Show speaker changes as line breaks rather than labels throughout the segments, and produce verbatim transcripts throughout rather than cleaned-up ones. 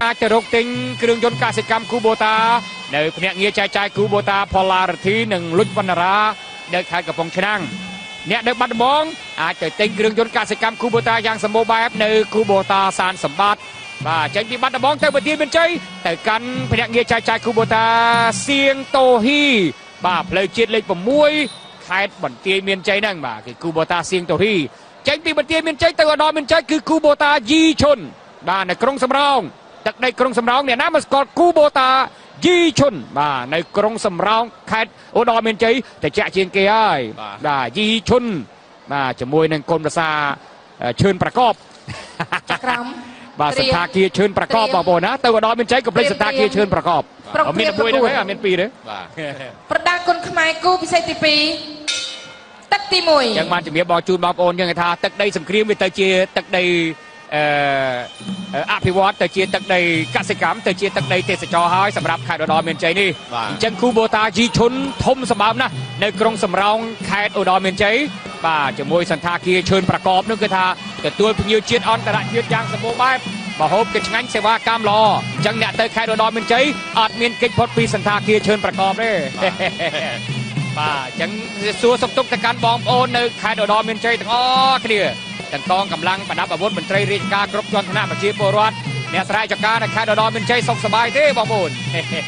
អាចទៅរកទិញគ្រឿងយន្តកសិកម្មគូបូតានៅភ្នាក់ងារចែកចាយគូបូតា Polarity និងលុចវណ្ណារានៅខេត្តកំពង់ឆ្នាំងអ្នកនៅបាត់ដំបងអាចទៅទិញគ្រឿងយន្តកសិកម្មគូបូតាយ៉ាងសម្បូរបែបនៅគូបូតាសានសម្បត្តិបាទចេញពីបាត់ដំបងទៅបន្ទាយមានជ័យទៅកាន់ភ្នាក់ងារចែកចាយគូបូតាសៀងតូហ៊ីបាទផ្លូវជាតិលេខ6ខេត្តបន្ទាយមានជ័យហ្នឹងបាទគឺគូបូតាសៀងតូហ៊ីចេញពីបន្ទាយមានជ័យទៅឧត្តរមានជ័យគឺគូបូតាយីឈុនបាទនៅក្រុងសំរោងទឹកដីក្រុងសំរោងអ្នកណាមិនស្គាល់គូបូតាយីឈុនបាទនៅក្រុងសំរោងខេត្តឧត្តរមានជ័យតែចាក់ជាងគេហើយបាទយីឈុនបាទជាមួយនឹងកូនប្រសាឈឿនប្រកប
ចក្រម
បាទសន្តាគារឈឿនប្រកបបងប្អូនណាទៅឧត្តរមានជ័យកុំភ្លេចសន្តាគារឈឿនប្រកបមានមួយទេអត់មានពីរទេ
បាទប្រដាល់គុណខ្មែរគូពិសេសទីពីរទឹកទីមួយ
ចឹងបានជំរាបបងជូនបងប្អូនយើងថាទឹកដីសង្គ្រាមវាទៅជាទឹកដីអឺអភិវឌ្ឍទៅជាទឹកដីកសិកម្មទៅជាទឹកដីទេសចរហើយសម្រាប់ខេត្តឧត្តរមានជ័យនេះអញ្ចឹងគូបូតាជីឈុនធំសម្បើមណាស់នៅក្រុងសំរោងខេត្តឧត្តរមានជ័យបាទជាមួយសន្តាគារឈឿនប្រកបនោះគឺថាទទួលភ្ញៀវជាតិអន្តរជាតិយ៉ាងសម្បូរបែបម្ហូបគេឆ្ងាញ់សេវាកម្មល្អអញ្ចឹងអ្នកទៅខេត្តឧត្តរមានជ័យអត់មានកិច្ចផុតពីសន្តាគារឈឿនប្រកបទេបាទអញ្ចឹងសួរសុខទុក្ខទៅកាន់បងប្អូននៅខេត្តឧត្តរមានជ័យទាំងអស់គ្នាទាំងកងកម្លាំងប្រដាប់អាវុធមន្ត្រីរាជការគ្រប់ជាន់ថ្នាក់ប្រជាពលរដ្ឋអ្នកស្រែចម្ការនៅខេត្តឧត្តរមានជ័យសុខសប្បាយទេបងប្អូន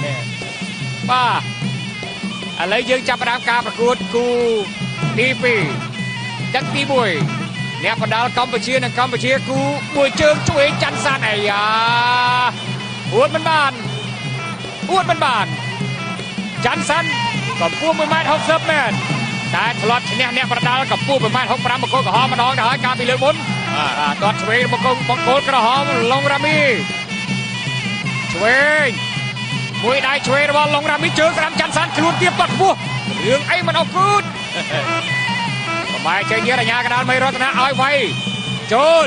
បាទឥឡូវយើងចាប់ផ្ដើមការប្រកួតគូទីពីរទឹកទីមួយអ្នកបណ្ដាលកម្ពុជានិងកម្ពុជាគូមួយជើងជួយច័ន្ទសានអាយ៉ាអួតមិនបានអួតមិនបានច័ន្ទសានកម្ពស់មួយម៉ែត្រហុកសិបមែនតែឆ្លត់ឈ្នះអ្នកប្រដាល់កម្ពស់មួយម៉ែត្រហុកប្រាំបង្គោលក្រហមម្ដងទៅហើយការពីលើកមុនបាទទាត់ឆ្វេងបង្គោលបង្គោលក្រហមឡុងរ៉ាមីឆ្វេងមួយដៃឆ្វេងរបស់ឡុងរ៉ាមីជើងស្រាំច័ន្ទសានខ្លួនទៀតបាត់ខ្ពស់រឿងអីមិនអត់គូតបាយចេញទៀតអាញាកដាលមីរតនាឲ្យវាយចូល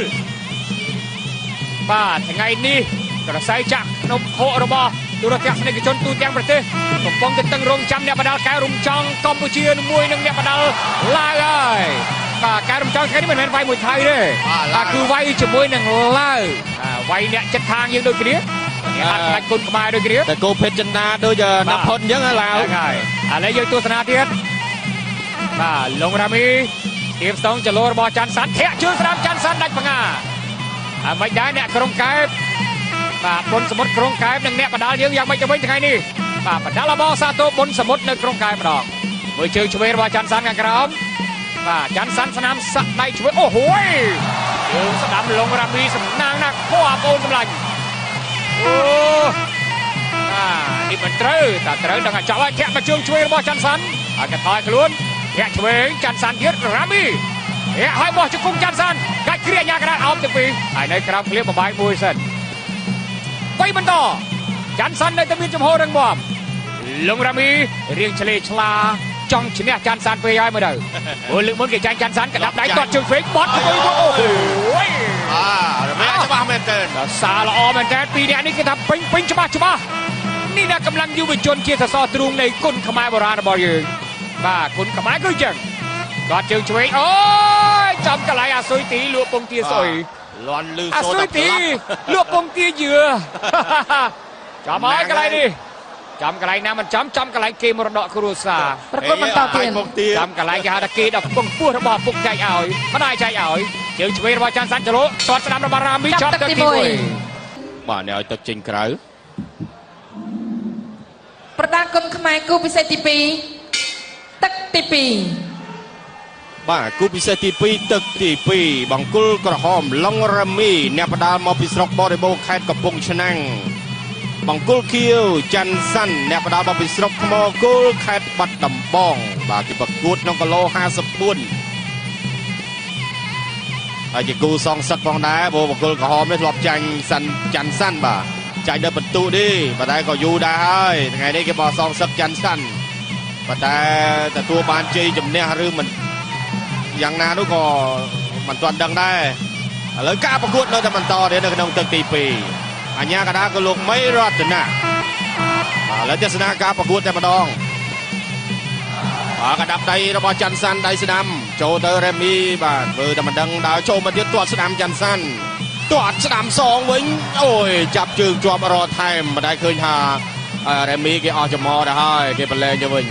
បាទថ្ងៃនេះក្រសែចាក់ក្នុងហករបស់ទូរទស្សនិកជនទូទាំងប្រទេសកំពុងតែតឹងរង់ចាំអ្នកបដាល់កែរំចង់កម្ពុជាមួយនឹងអ្នកបដាល់ឡាវហើយបាទកែរំចង់ថ្ងៃនេះមិនមែនវាយមួយថៃទេបាទគឺវាយជាមួយនឹងឡាវវាយអ្នកចិត្តខាងយើងដូចគ្នាអ្នកហាត់ផ្ដាច់គុណខ្មែរដូចគ្នា
តែគោភេទចិន្តាដូចណាប់ផុតអញ្ចឹងឡាវ
ហើយឥឡូវយើងទស្សនាទៀតបាទឡុងរ៉ាមីទៀមស្ទងចលោរបស់ច័ន្ទសានធាក់ជើងស្រាមច័ន្ទសានដាច់បងាអាមិនដែរអ្នកក្រុងកែបបាទបុនសមុទ្រក្រុងកែបនិងអ្នកបដាល់យើងយ៉ាងម៉េចទៅវិញថ្ងៃនេះបាទបដាល់របស់សាទរបុនសមុទ្រនៅក្រុងកែបម្ដងមើលជើងឆ្វេងរបស់ច័ន្ទសានខាងក្រោមបាទច័ន្ទសានស្នាមសាក់ដៃឆ្វេងអូហួយជើងស្ដាំឡុងរ៉ាមីសំណាងណាស់ពោះអាបងសម្លាញ់អូបាទនេះមិនត្រូវតែត្រូវដល់អាចចាប់ឲ្យធាក់មកជើងឆ្វេងរបស់ច័ន្ទសានហើយកថយខ្លួនធាក់ឆ្វេងច័ន្ទសានទៀតរ៉ាមីធាក់ឲ្យបោះជង្គង់ច័ន្ទសានកាច់គ្រាអាញាកណ្ដាលអោបទាំងពីរហើយនៅក្រោមឃ្លៀបបបាយមួយសិនបីបន្តច័ន្ទសាននៅតែមានចំហររឹងមាំឡុងរ៉ាមីរៀងឆ្លេឆ្លាចង់ឈ្នះច័ន្ទសានពេលហើយមើលទៅអូលើកមុនគេចាញ់ច័ន្ទសានកដាប់ដៃទាត់ជើងហ្វេកបត់ទៅអូយ
អារ៉ាមីច្បាស់មែនតើ
សារល្អមែនតើពីរនាក់នេះគេថាពេញពេញច្បាស់ច្បាស់នេះណាកម្លាំងយុវជនជាសសរទ្រូងនៃគុណខ្មែរបុរាណរបស់យើងបាទគុណខ្មែរគឺចឹងគាត់ជើងឆ្វេងអូយចំកន្លែងអាស៊ុយទីលក់ពងទាស្អុយ
លន់លឺ
សូអាស៊ុយទីលក់ពងទាយឿចាំហើយកន្លែងនេះចាំកន្លែងណាមិនចាំចាំកន្លែងគេមរតកគ្រួសារ
ប្រកបបន្តទៀត
ចាំកន្លែងគេហៅថាគេដល់ពងពោះរបស់ពុកចែកឲ្យមិនអាចចែកឲ្យជើងឆ្វេងរបស់ច័ន្ទសាន់ចលូទាត់ស្ដាំរបស់រ៉ាមីចាប់ទឹកទីមួយ
បាទអ្នកឲ្យទឹកចេញក្រៅ
ប្រដាល់គុណខ្មែរគូពិសេសទីពីរទឹកទីពីរ
បាទគូពិសេសទីពីរទឹកទីពីរបង្គោលក្រហមឡុងរ៉ាមីអ្នកបដាល់មកពីស្រុកបរិបូរខេត្តកំពង់ឆ្នាំងបង្គោលខៀវច័ន្ទសាន់អ្នកបដាល់មកពីស្រុកថ្មគោលខេត្តបាត់ដំបងបាទគេប្រកួតក្នុងគីឡូห้าสิบบួនហើយជាគូសងសឹកផងដែរបង្គោលក្រហមនេះធ្លាប់ចាញ់សាន់ច័ន្ទសាន់បាទចាញ់ដល់បន្ទូទេប៉ុន្តែក៏យូរដែរហើយថ្ងៃនេះគេបោះសងសឹកច័ន្ទសាន់ប៉ុន្តែទទួលបានជ័យជំនះឬមិនយ៉ាងណានោះក៏មិនទាន់ដឹងដែរឥឡូវការប្រកួតនៅតែបន្តទៀតនៅក្នុងទឹកទីពីរអាញាកណ្ដាលក៏លោកមីរតនាឥឡូវទស្សនាការប្រកួតតែម្ដងបាទកដាប់ដៃរបស់ច័ន្ទសាន់ដៃស្ដាំចូលទៅរ៉េមីបាទធ្វើតែមិនដឹងដើរចូលមកទៀតទាត់ស្ដាំច័ន្ទសាន់ទាត់ស្ដាំសងវិញអូយចាប់ជើងជាប់រត់ថែមមិនដែលឃើញថារ៉េមីគេអស់ចំហទៅហើយគេប្រឡែងទៅវិញ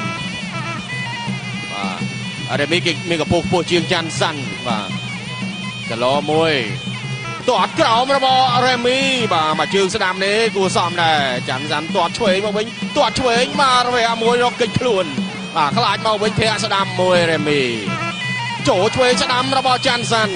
បាទរ៉េមីគេមានកម្ពស់ខ្ពស់ជាងច័ន្ទសាន់បាទចលោមួយទាត់ក្រោមរបស់រ៉េមីបាទមកជើងស្ដាំនេះគួរសមដែរច័ន្ទសាន់ទាត់ឆ្វេងមកវិញទាត់ឆ្វេងមករវែមួយរកកិច្ចខ្លួនបាទខ្លាចមកវិញធាក់ស្ដាំមួយរ៉េមីចូលឆ្វេងស្ដាំរបស់ច័ន្ទសាន់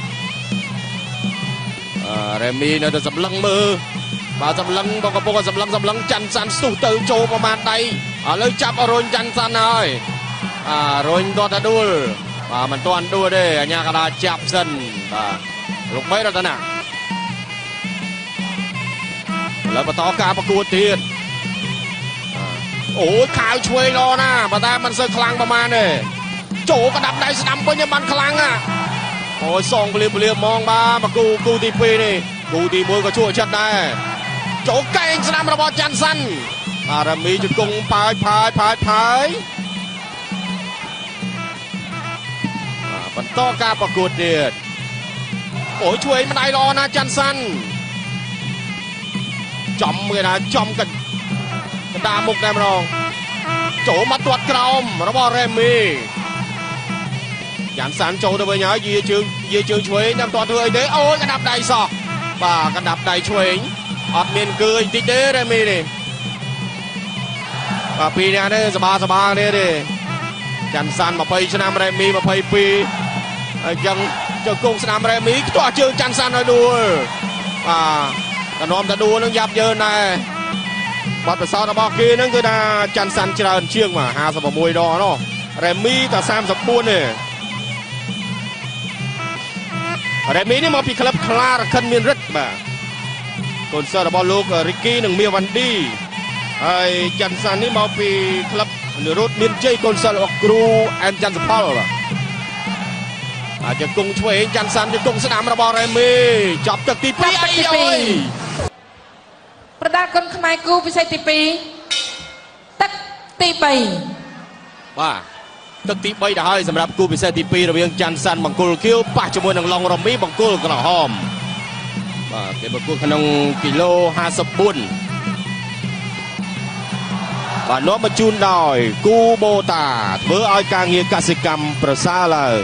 រ៉េមីនៅតែសម្លឹងមើលបាទសម្លឹងបងកំពុងសម្លឹងសម្លឹងច័ន្ទសាន់ស្ទុះទៅចូលប្រមាណដៃឥឡូវចាប់រុញច័ន្ទសាន់ហើយអារុញគាត់ទៅដួលបាទមិនទាន់ដួលទេអាញាកណ្ដាលចាប់សិនបាទលោកបីរតនាឥឡូវបន្តការប្រកួតទៀតអូយខាវឆ្វេងល្អណាស់ប៉ុន្តែមិនសូវខ្លាំងប្រហែលទេចូលកដាប់ដៃស្ដាំវិញបានខ្លាំងណាស់អូយសងពលាពលាហ្មងបាទមកគូគូទីពីរនេះគូទីមួយក៏ជួយចិត្តដែរចូលកែងស្ដាំរបស់ច័ន្ទសាន់អារ៉ាមីជង្គង់ផាយផាយផាយផាយបន្តការប្រកួតទៀតអូយជួយម្ដាយល្អណាស់ច័ន្ទសាន់ចំគេថាចំកណ្ដាលមុខតែម្ដងចូលមកទាត់ក្រោមរបស់រ៉េមីច័ន្ទសាន់ចូលទៅវិញហើយយាជើងយាជើងឆ្វេងតាមទាត់ធ្វើអីទេអូយកណ្ដាប់ដៃសោះបាទកណ្ដាប់ដៃឆ្វេងអត់មានគឺបន្តិចទេរ៉េមីនេះបាទពីរនាក់នេះសបាសបានេះទេច័ន្ទសាន់ยี่สิบឆ្នាំរ៉េមីยี่สิบពីរអញ្ចឹងជើងគង់ស្ដាំរ៉េមីខ្ទាស់ជើងច័ន្ទសាន់ឲ្យដួលបាទកណ្ដុំតែដួលនឹងយ៉ាប់យើនដែរបាត់ប្រសោតរបស់គេហ្នឹងគឺថាច័ន្ទសាន់ច្រើនជាងមកห้าสิบหกដងណោះរ៉េមីតែสามสิบสี่ទេរ៉េមីនេះមកពីក្លឹបខ្លារខិនមានរិទ្ធបាទកូនសិស្សរបស់លោករីគីនិងមៀវ៉ាន់ឌីហើយច័ន្ទសាន់នេះមកពីក្លឹបនិរោធមានជ័យកូនសិស្សរបស់គ្រូអែនច័ន្ទសផលបាទអាចជង្គង់ឆ្វេងច័ន្ទសាន់ជង្គង់ស្ដាំរបស់រ៉េមីចាប់ទឹកទីពីរអីអើយ
ប្រដាល់គុណខ្មែរគូពិសេសទីពីរទឹកទីបី
បាទទឹកទីបីដល់ហើយសម្រាប់គូពិសេសទីពីររវាងច័ន្ទសាន់បង្គោលខៀវប៉ះជាមួយនឹងឡុងរ៉ូមីបង្គោលក្រហមបាទគេប្រកួតក្នុងគីឡូห้าสิบสี่បាទនាំមកជូនដោយគូបូតាធ្វើឲ្យការងារកសិកម្មប្រសើរឡើង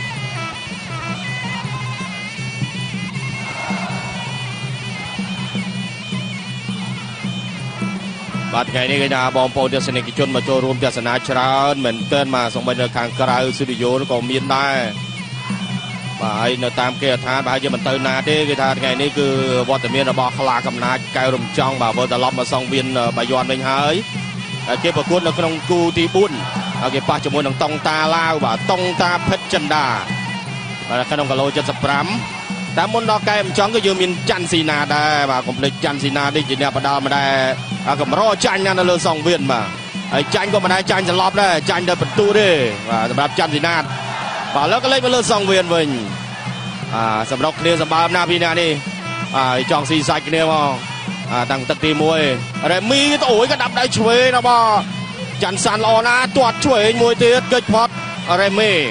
បាទថ្ងៃនេះគេថាបងប្អូនទស្សនិកជនមកចូលរួមទស្សនាច្រើនមែនទែនមកសូម្បីនៅខាងក្រៅស្ទូឌីយោក៏មានដែរបាទហើយនៅតាមគេដ្ឋានប្រហែលជាមិនទៅណាទេគេថាថ្ងៃនេះគឺវត្តមានរបស់ខ្លាកំណាចកៅរំចង់បាទវិលត្រឡប់មកសងវៀនបាយ័នវិញហើយគេប្រកួតនៅក្នុងគូទីbốnហើយគេប៉ះជាមួយនឹងតុងតាឡាវបាទតុងតាភិតចិនដាបាទក្នុងគីឡូเจ็ดสิบห้าតែមុនដល់កែមិនចង់គឺយើងមានច័ន្ទស៊ីណាដែរបាទកុំភ្លេចច័ន្ទស៊ីណានេះជាអ្នកបដាល់ម្ដែរកម្រចាញ់នៅលើសងវៀនបាទហើយចាញ់ក៏មិនដែរចាញ់សន្លប់ដែរចាញ់ដល់បន្ទូទេបាទសម្រាប់ច័ន្ទស៊ីណាបាទឥឡូវក៏លេចមកលើសងវៀនវិញអាសម្រាប់គ្នាសម្បើមណាពីអ្នកនេះហើយចង់ស៊ីសាច់គ្នាមកអាតាំងទឹកទីមួយរ៉េមីទៅអូយក៏ដាប់ដៃឆ្វេងរបស់ច័ន្ទសាន់ល្អណាស់ទាត់ឆ្វេងមួយទៀតកិច្ចផុតរ៉េមី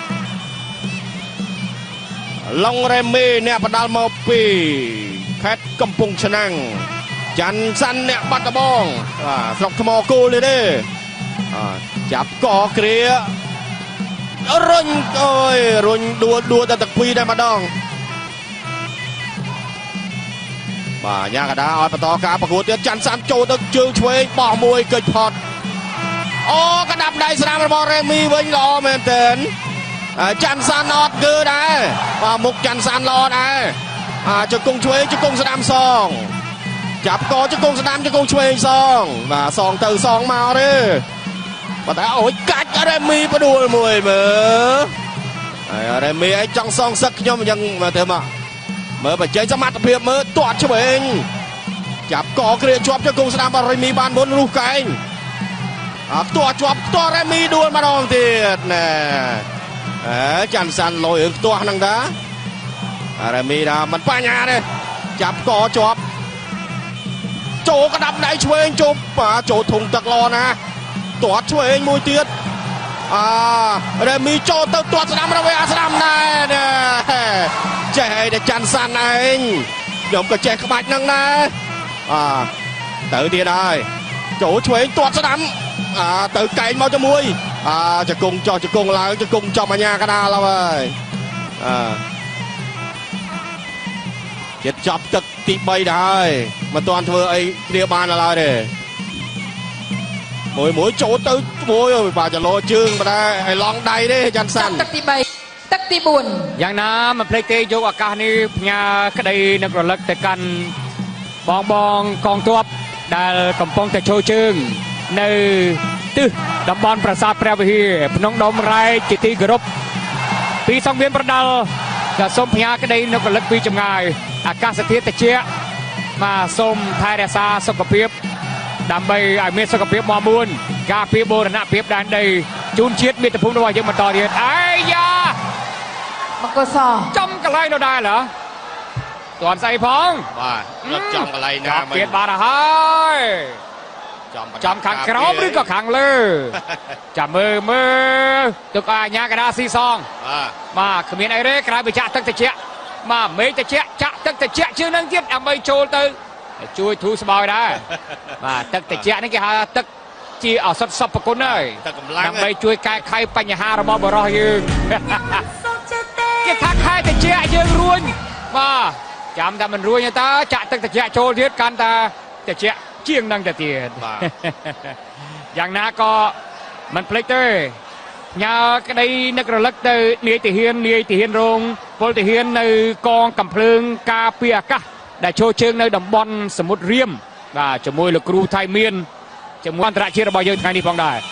ឡុងរ៉េមីអ្នកបដាល់មកពីខេត្តកំពង់ឆ្នាំងច័ន្ទសាន់អ្នកបាត់ដំបងបាទស្រុកថ្មគោលនេះទេចាប់កគ្រារុញអើយរុញដួលដួលតែទឹកពីរតែម្ដងបាទយ៉ាកដាឲ្យបន្តការប្រកួតទៀតច័ន្ទសាន់ចូលទៅជើងឆ្វេងបោះមួយកិច្ចផុតអូកដាប់ដៃស្ដាំរបស់រ៉េមីវិញល្អមែនទែនច័ន្ទសាន់អត់គឺដែរបាទមុខច័ន្ទសាន់ល្អដែរអាចង្គង់ឆ្វេងជង្គង់ស្ដាំសងចាប់កជង្គង់ស្ដាំជង្គង់ឆ្វេងសងបាទសងទៅសងមកទេប៉ុន្តែអូយកាច់រ៉េមីផ្ដួលមួយមើលហើយរ៉េមីឯងចង់សងសឹកខ្ញុំអញ្ចឹងមើលទៅមកមើលបច្ចេកសមត្ថភាពមើលទាត់ឆ្វេងចាប់កគ្រាជាប់ជង្គង់ស្ដាំរ៉េមីបានមុនរុះកែងអត់ទាត់ជាប់ផ្ទាល់រ៉េមីដួលម្ដងទៀតណែអើច័ន្ទសាន់លយរឿងផ្ទាស់ហ្នឹងតារ៉េមីថាមិនបញ្ហាទេចាប់កជាប់ចូលកដាប់ដៃឆ្វេងជប់ចូលធុងទឹកល្អណាស់ទាត់ឆ្វេងមួយទៀតអារ៉េមីចូលទៅទាត់ស្ដាំរវេអាស្ដាំដែរចេះអីតែច័ន្ទសាន់ឯងខ្ញុំក៏ចេះក្បាច់ហ្នឹងដែរបាទទៅទៀតហើយចូលឆ្វេងទាត់ស្ដាំអាទៅកែងមកជាមួយអាចង្គង់ចោះចង្គង់ឡើងចង្គង់ចំអាញាកដាលហើយអឺចិត្តចប់ទឹកទី3ដែរហើយមិនទាន់ធ្វើអីគ្នាបានឡើយទេមួយមួយចូលទៅមួយបាទចលោជើងបណ្ដាឲ្យឡងដៃទេច័ន្ទសាន់
ទឹកទី3ទឹកទី4
យ៉ាងណាមិនភ្លេចទេយកឱកាសនេះផ្ញើក្តីនឹករលឹកទៅកាន់បងបងកងទ័ពដែលកំពុងតែចូលជើងនៅទិសតំបន់ប្រាសាទព្រះវិហារភ្នំដុំរែកជាទីគោរពពីសង្វៀនប្រដាល់ក៏សូមផ្ញើក្តីនឹករលឹកពីចម្ងាយអាកាសធាតុត្រជាក់មកសូមថែរក្សាសុខភាពដើម្បីឲ្យមានសុខភាពមាំមួនការពារបូរណភាពដែនដីជូនជាតិមាតុភូមិរបស់យើងបន្តទៀតអាយ៉ា
មកកស
ចំកន្លែងនោះដែរเหรอទាន់ស្អីផង
បាទរត់ចំកន្លែងណា
មិនទៀតបាត់ហើយចំចំខាងក្រោមឬក៏ខាងលើចាំមើលមើលទុកឲ្យអាញាកដាស៊ីសងបាទគ្មានអីទេក្រៅពីចាក់ទឹកត្រជាក់មកមេឃត្រជាក់ចាក់ទឹកត្រជាក់ជើងនឹងទៀតដើម្បីចូលទៅជួយធូរស្បើយដែរបាទទឹកត្រជាក់នេះគេហៅទឹកជាឱសថសពគុណហើយ
ទឹកកម្លាំង
ដើម្បីជួយកែខៃបញ្ហារបស់បរិសុទ្ធយើងគេថាខែត្រជាក់យើងរួញបាទចាំតែមិនរួញតើចាក់ទឹកត្រជាក់ចូលទៀតកាន់តែត្រជាក់ជាងនឹងទៅទៀតយ៉ាងណាក៏មិនភ្លេចទេញ៉ាក្តីនឹករលឹកទៅនាយទាហាននាយទាហានរងពលទាហាននៅកងកំភ្លើងការពារអាកាសដែលចូលជើងនៅតំបន់សមុទ្ររៀមបាទជាមួយលោកគ្រូថៃមានជាមួយអន្តរជាតិរបស់យើងថ្ងៃនេះផងដែរ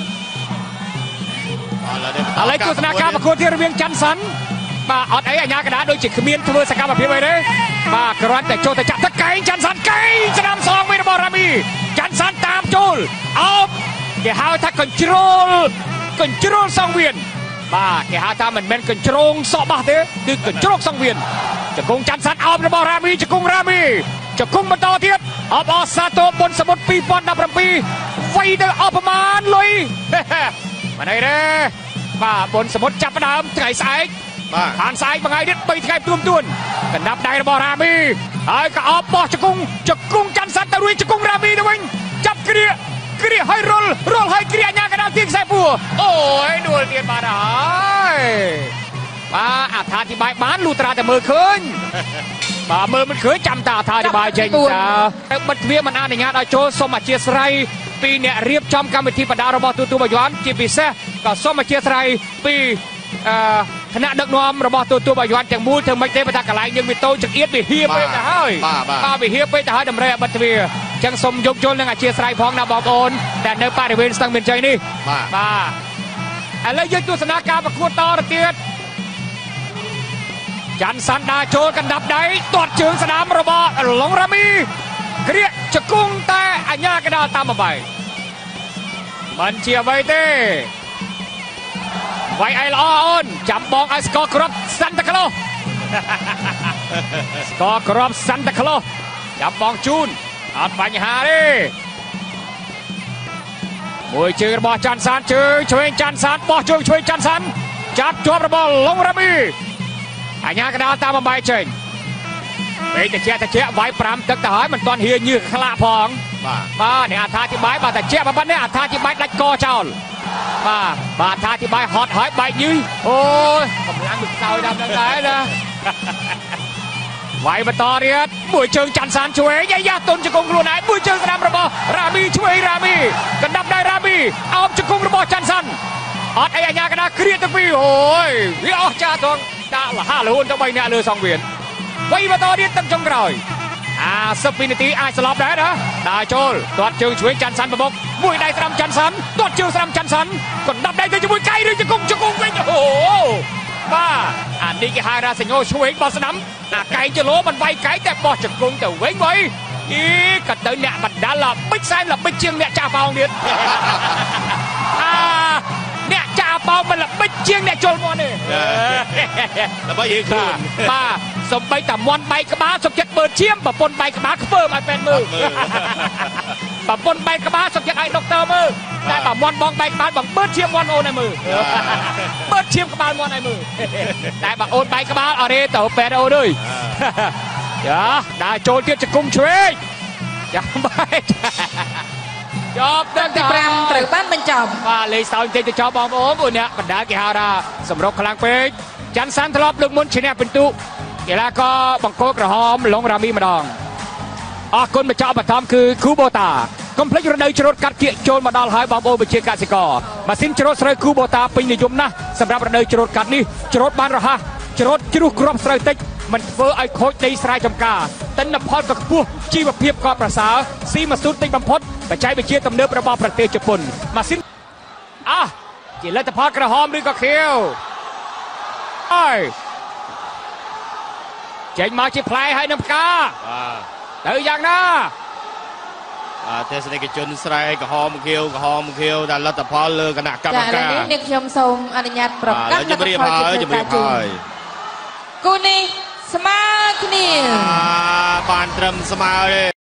ឥឡូវទស្សនាការប្រកួតទៀតរវាងច័ន្ទសាន់បាទអត់អីអាញាកដាដូចជាគ្មានធ្វើសកម្មភាពអីទេបាទគ្រាន់តែចូលទៅចាក់ទឹកកែងច័ន្ទសាន់កែងស្ដាំសងមួយរបស់រ៉ាមីច័ន្ទសាន់តាមចូលអោបគេហៅថា control control សងវៀនបាទគេហៅថាមិនមែន control សក់បាសទេគឺ control សងវៀនចង្គង់ច័ន្ទសាន់អោបរបស់រ៉ាមីចង្គង់រ៉ាមីចង្គង់បន្តទៀតអបអសាទរបុណ្យសមុទ្រពីរពាន់ដប់ប្រាំពីរវៃទៅអបប្រមាណលុយមិនអីទេបាទបុណ្យសមុទ្រចាប់ផ្ដើមថ្ងៃស្អែក
បាទ
ខានស្អែកមួយថ្ងៃទៀតបីថ្ងៃទួមទួនកណ្ដាប់ដៃរបស់រ៉ាមីហើយក៏អបបោះចង្គង់ចង្គង់ច័ន្ទសាន់ទៅរួចចង្គង់រ៉ាមីទៅវិញចាប់គ្រាគ្រាឲ្យរុលរុលឲ្យគ្រាអាញាកណ្ដាលទីខ្សែពួរអូយដួលទៀតបាទហើយបាទអត្ថាធិប្បាយបានលូត្រាតែមើលឃើញបាទមើលមិនឃើញចាំតាអត្ថាធិប្បាយចេញតាទៅបិទទ្វារមិនអនុញ្ញាតឲ្យចូលសូមអធិស្ឋានពីអ្នករៀបចំកម្មវិធីបណ្ដារបស់ទូទួលបាយ័នជាពិសេសក៏សូមអធិស្ឋានពីអឺគណៈដឹកនាំរបស់ទូទួលបាយ័នទាំងមូលធ្វើម៉េចទេបើថាកន្លែងយើងវាតូចចង្អៀតវាហៀពេកទៅហើយបាទវាហៀពេកទៅហើយតម្រូវឲ្យបិទទ្វារអញ្ចឹងសូមយកយល់នឹងអធិស្ឋានផងណាបងប្អូនដែលនៅបរិវេណស្ទឹងមានជ័យនេះបាទឥឡូវយើងទស្សនាការប្រកួតតទៅទៀតច័ន្ទសាន់ដាចូលកណ្ដាប់ដៃទាត់ជើងស្ដាំរបស់ឡុងរ៉ាមីគ្រាកជង្គង់តែអាញាកដាលតាមបំបីមិនជាអ្វីទេវាយអីល្អអូនចាំបងឲ្យស្គរគ្រាប់សាន់តាក្លូសស្គរគ្រាប់សាន់តាក្លូសចាំបងជូនអត់បញ្ហាទេមួយជើងរបស់ច័ន្ទសាន់ជើងឆ្វេងច័ន្ទសាន់បោះជើងឆ្វេងច័ន្ទសាន់ចាប់ជាប់របស់ឡុងរ៉ាមីអាញាកដាលតាមបំបីចេញពេលតិចតិចវាយប្រាំទឹកទៅហើយមិនទាន់ហៀញើខ្លាក់ផង
បាទ
បាទនេះអត្ថាធិប្បាយបាទតិចប៉ុណ្ណេះអត្ថាធិប្បាយដាច់កចោលបាទបាទអត្ថាធិប្បាយហត់ហើយបែកញើអូយកម្លាំងមិនខ្សោយដល់នឹងដែរណាវាយបន្តទៀតមួយជើងច័ន្ទសាន់ឆ្វេងអាយ៉ាទុនជង្គង់ខ្លួនឯងមួយជើងស្ដាំរបស់រ៉ាមីឆ្វេងរ៉ាមីកណ្ដាប់ដៃរ៉ាមីអោបជង្គង់របស់ច័ន្ទសាន់អត់អីអាញាកដាគ្រាទៅពីរអូយវាអស់ចាស់ត្រង់ដាក់លហាលូនទៅបីអ្នកលើសងវៀនវាយបន្តទៀតទឹកចុងក្រោយអាសិបពីរនាទីអាចស្លាប់ដែរណាដើរចូលទាត់ជើងឆ្វេងច័ន្ទសាន់ប្រមុខមួយដៃស្ដាំច័ន្ទសាន់ទាត់ជើងស្ដាំច័ន្ទសាន់កណ្ដាប់ដៃទៅជាមួយកៃឬជង្គង់ជង្គង់វិញអូបាទអានេះគេហៅថាសញ្ញោឆ្វេងបោះស្ដាំអាកែងចលោមិនវាយកែងតែបោះជង្គង់ទៅវិញវិញអីក៏ទៅអ្នកបណ្ដាលល្បិចសែនល្បិចជាងអ្នកចាស់ប៉ោងទៀតអាអ្នកចាប៉ោងមិនល្បិចជាងអ្នកជុលមាន់ទេ
ដើម្បីយើងខ្លួន
បាទសំបីតាមាន់បែកក្បាលសុំចិត្តមើលឈាមប្រពន្ធបែកក្បាលខ្ពើមឲ្យពេនមើល bà vốn bay các bá sắp chết ai doctor mơ đại bảo mòn bong bay các bá bằng bớt chiêm mòn ô này mơ bớt chiêm các bá mòn này mơ đại bảo ôn bay các bá ở đây tàu pet ô đây dạ đại trôi tiết cho cung chuối dạ bay chọc
Tânទី5ត្រូវបានបញ្ចប់
បាទលេខសោយបន្តិចទៅចប់បងប្អូនពួកអ្នកបណ្ដាគេហៅថាសម្រុកខ្លាំងពេកច័ន្ទសាន់ធ្លាប់លើកមុនឈ្នះពិន្ទុកីឡាករបង្គោលក្រហមឡុងរ៉ាមីម្ដងអរគុណបញ្ចប់បឋមគឺគូបូតាកុំភ្លេចរដូវច្រូតកាត់គៀកចូលមកដល់ហើយបងប្អូនប្រជាកសិករម៉ាស៊ីនច្រូតស្រូវគូបូតាពេញនិយមណាស់សម្រាប់រដូវច្រូតកាត់នេះច្រូតបានរហ័សច្រូតជ្រុះគ្រាប់ស្រូវតិចមិនធ្វើឲ្យខូចដីស្រែចម្ការទិន្នផលក៏ខ្ពស់ជីវភាពក៏ប្រសើរស៊ីម៉ាស៊ូតតិចបំផុតបច្ចេកវិទ្យាទំនើបរបស់ប្រទេសជប៉ុនម៉ាស៊ីនអះជាលទ្ធផលក្រហមឬក៏ខៀវហើយចេញមកជាផ្លែហើយនឹងផ្កាទៅយ៉ាងណា
ទេសនិកជនស្រែក្រហមខៀវក្រហមខៀវដែលលទ្ធផលលើគណៈកម្មការ
ចាឥឡូវនេះនាងខ្ញុំសូមអនុញ្ញាតប្រកាសលទ្ធផលជាផ្កាជូនគូនេះស្មើគ្នា
បានត្រឹមស្មើទេ